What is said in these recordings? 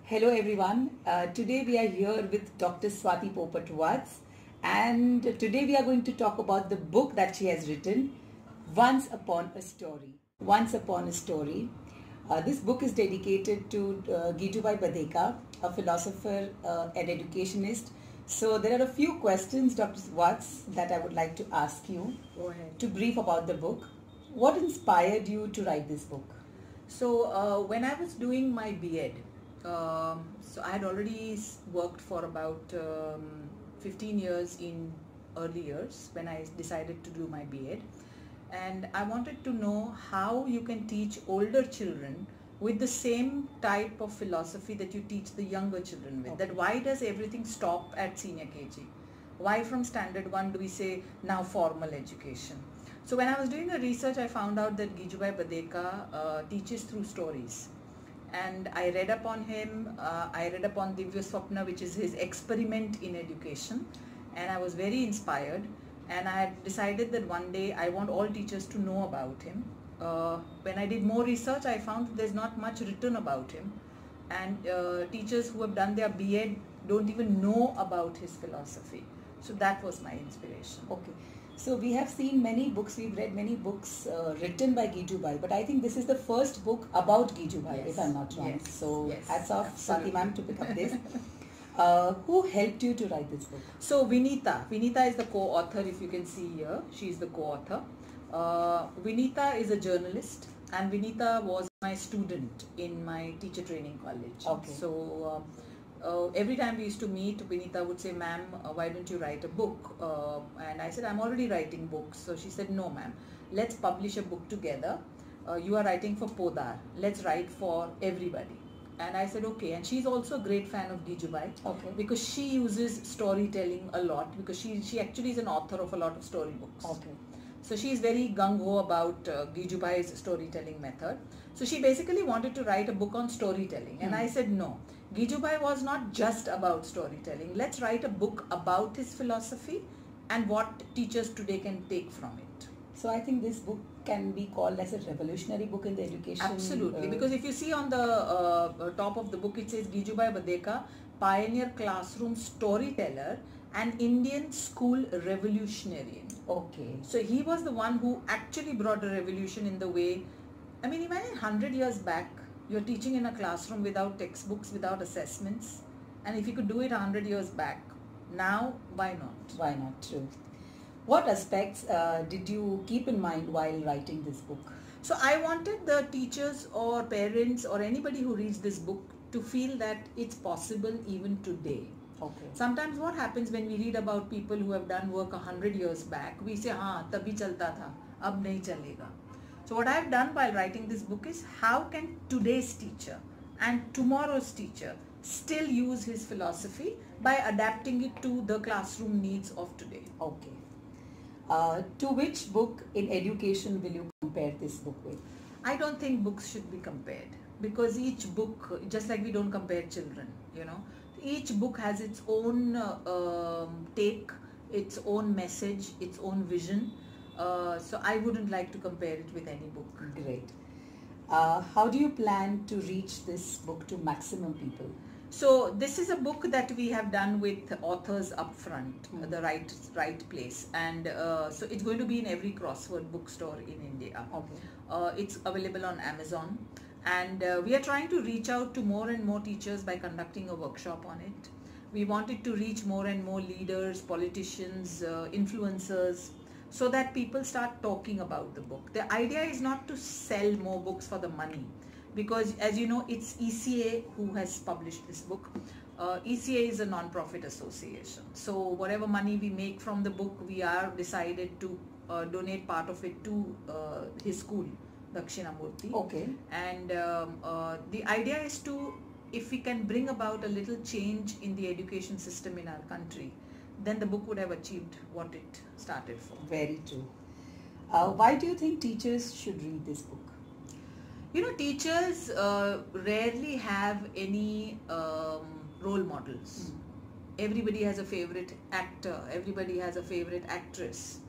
Hello everyone. Today we are here with Dr. Swati Popat Vats, and today we are going to talk about the book that she has written, Once Upon a Story. Once Upon a Story. This book is dedicated to Gijubai Badeka, a philosopher and educationist. So there are a few questions, Dr. Vats, that I would like to ask you. Go ahead. To brief about the book. What inspired you to write this book? So when I was doing my B.Ed, so I had already worked for about 15 years in early years when I decided to do my B.Ed, and I wanted to know how you can teach older children with the same type of philosophy that you teach the younger children with. Okay. That why does everything stop at senior KG? Why from standard 1 do we say now formal education? So when I was doing a research, I found out that Gijubai Badeka teaches through stories. And I read upon him, I read upon Divya Swapna, which is his experiment in education. And I was very inspired. And I had decided that one day I want all teachers to know about him. When I did more research, I found that there's not much written about him. And teachers who have done their B.Ed don't even know about his philosophy. So that was my inspiration. Okay. So we have seen many books, we've read many books written by Gijubai, but I think this is the first book about Gijubai, Yes. if I'm not wrong. Yes. So Yes. hats off, Swati Absolutely. ma'am, to pick up this. Who helped you to write this book? So Vinita is the co-author, if you can see here. She is the co-author. Vinita is a journalist, and Vinita was my student in my teacher training college. Okay. So every time we used to meet, Vinita would say, "Ma'am, why don't you write a book?" And I said, "I'm already writing books." So she said, "No, ma'am, let's publish a book together. You are writing for Podar. Let's write for everybody." And I said, okay. And she's also a great fan of Gijubai. Okay. Because she uses storytelling a lot, because she actually is an author of a lot of storybooks. Okay. So she is very gung-ho about Gijubai's storytelling method. So she basically wanted to write a book on storytelling. And I said, no, Gijubai was not just about storytelling. Let's write a book about his philosophy and what teachers today can take from it. So I think this book can be called as a revolutionary book in the education. Absolutely, because if you see on the top of the book, it says Gijubai Badeka, pioneer classroom storyteller and Indian school revolutionarian. Okay. So he was the one who actually brought a revolution in the way, I mean, imagine 100 years back, you're teaching in a classroom without textbooks, without assessments, and if you could do it 100 years back, now why not? Why not? True. What aspects did you keep in mind while writing this book? So I wanted the teachers or parents or anybody who reads this book to feel that it's possible even today. Okay. Sometimes what happens when we read about people who have done work 100 years back, we say, हाँ तभी चलता था, अब नहीं चलेगा. So what I've done while writing this book is how can today's teacher and tomorrow's teacher still use his philosophy by adapting it to the classroom needs of today. Okay. To which book in education will you compare this book with? I don't think books should be compared, because each book, just like we don't compare children, you know, each book has its own take, its own message, its own vision. So I wouldn't like to compare it with any book. Great. How do you plan to reach this book to maximum people? So this is a book that we have done with authors up front, the right place, and so it's going to be in every crossword bookstore in India. Okay. It's available on Amazon, and we are trying to reach out to more and more teachers by conducting a workshop on it. We wanted to reach more and more leaders, politicians, influencers, so that people start talking about the book. The idea is not to sell more books for the money, because as you know, it's ECA who has published this book. ECA is a non-profit association. So whatever money we make from the book, we are decided to donate part of it to his school, Dakshinamurti. Okay. And the idea is to, if we can bring about a little change in the education system in our country, then the book would have achieved what it started for. Very true. Why do you think teachers should read this book? You know, teachers rarely have any role models. Everybody has a favorite actor, everybody has a favorite actress.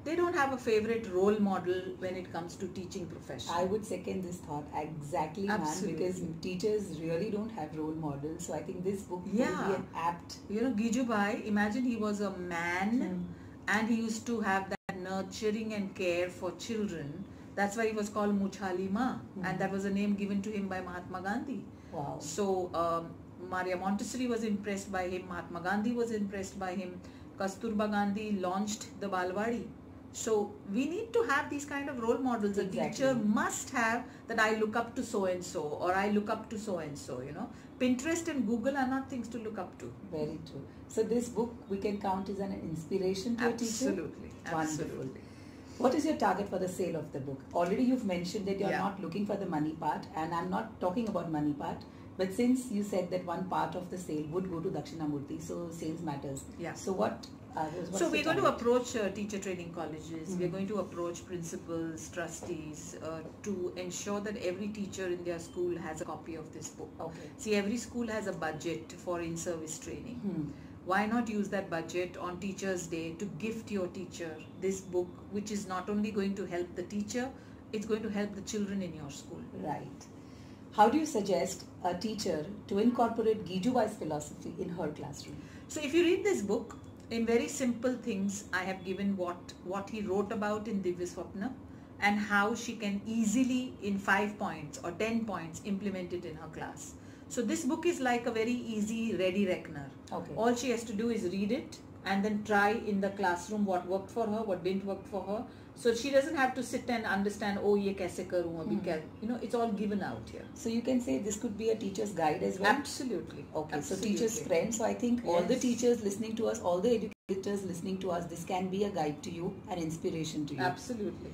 they don't have a favorite role model when it comes to teaching profession. I would second this thought exactly, ma'am, because teachers really don't have role models. So I think this book will be an apt. Gijubai, imagine he was a man and he used to have that nurturing and care for children. That's why he was called Muchali Ma, and that was a name given to him by Mahatma Gandhi. Wow. So Maria Montessori was impressed by him, Mahatma Gandhi was impressed by him, Kasturba Gandhi launched the Balwadi. So we need to have these kind of role models. A teacher must have that I look up to so and so, or I look up to so and so, Pinterest and Google are not things to look up to. Very true. So this book we can count as an inspiration to a teacher? Absolutely. Wonderful. What is your target for the sale of the book? Already you've mentioned that you're not looking for the money part, and I'm not talking about money part, but since you said that one part of the sale would go to Dakshinamurti, so sales matters. Yeah. So what's so we're going to approach teacher training colleges, we're going to approach principals, trustees to ensure that every teacher in their school has a copy of this book. Okay. See, every school has a budget for in-service training. Why not use that budget on Teachers' Day to gift your teacher this book, which is not only going to help the teacher, it's going to help the children in your school. Right. How do you suggest a teacher to incorporate Gijubai's philosophy in her classroom? So if you read this book, in very simple things, I have given what he wrote about in Divya Swapna and how she can easily, in 5 points or 10 points, implement it in her class. So this book is like a very easy ready reckoner. Okay. All she has to do is read it and then try in the classroom what worked for her, what didn't work for her. So she doesn't have to sit and understand, oh, ye kaise karu, it's all given out here. So you can say this could be a teacher's guide as well? Absolutely. Okay, Absolutely. So teacher's friend. So I think all the teachers listening to us, all the educators listening to us, this can be a guide to you, an inspiration to you. Absolutely.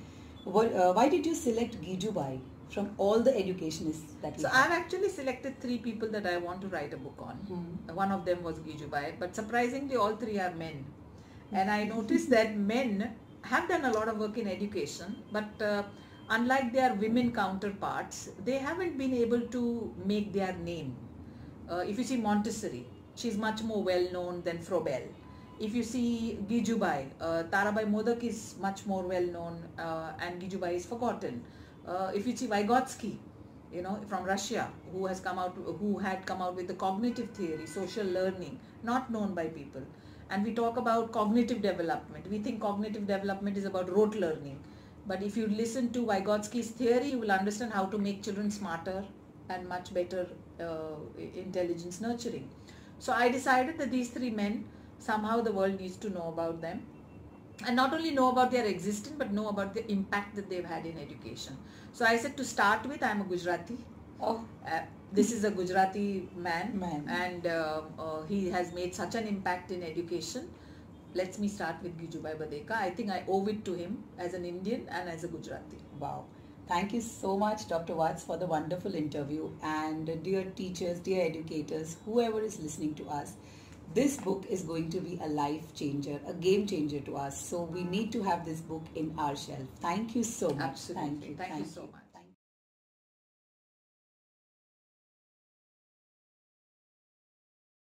Why did you select Gijubai from all the educationists that you I've actually selected 3 people that I want to write a book on. One of them was Gijubai, but surprisingly all 3 are men. And I noticed that men have done a lot of work in education, but unlike their women counterparts, they haven't been able to make their name. If you see Montessori, she's much more well known than Frobel. If you see Gijubai, Tarabai Modak is much more well known and Gijubai is forgotten. If you see Vygotsky, from Russia, who had come out with the cognitive theory, social learning, not known by people. And we talk about cognitive development. We think cognitive development is about rote learning. But if you listen to Vygotsky's theory, you will understand how to make children smarter and much better intelligence nurturing. So I decided that these 3 men, somehow the world needs to know about them. And not only know about their existence, but know about the impact that they've had in education. So I said, to start with, I'm a Gujarati. Oh. This is a Gujarati man. And he has made such an impact in education. Let me start with Gijubai Badeka. I think I owe it to him as an Indian and as a Gujarati. Wow. Thank you so much, Dr. Vats, for the wonderful interview. And dear teachers, dear educators, whoever is listening to us, this book is going to be a life changer, a game changer to us. So we need to have this book in our shelf. Thank you so much. Absolutely. Thank you so much.